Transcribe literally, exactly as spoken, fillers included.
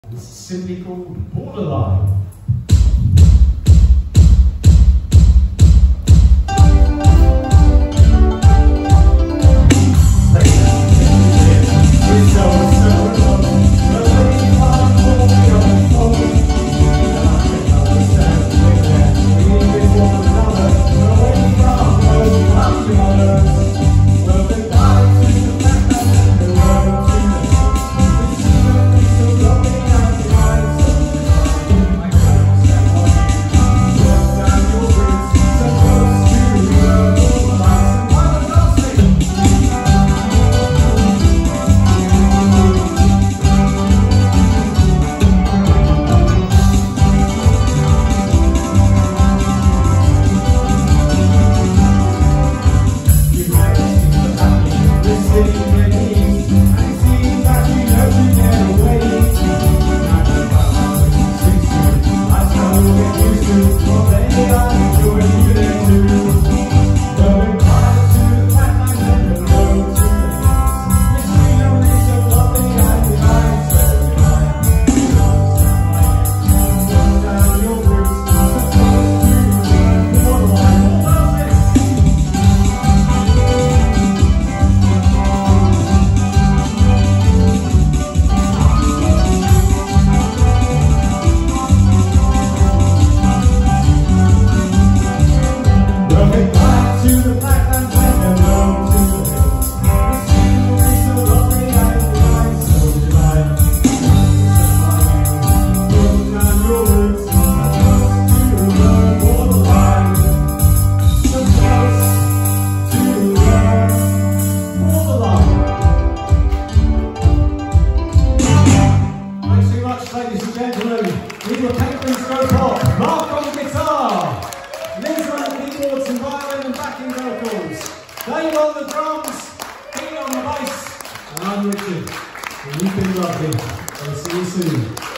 This is simply called Borderline. Ladies and gentlemen, with your paper and stroke pop, Mark on guitar, Liz on the keyboards and violin and backing vocals, Dave on the drums, Pete on the bass, and I'm Richard. And you've been lovely. I'll see you soon.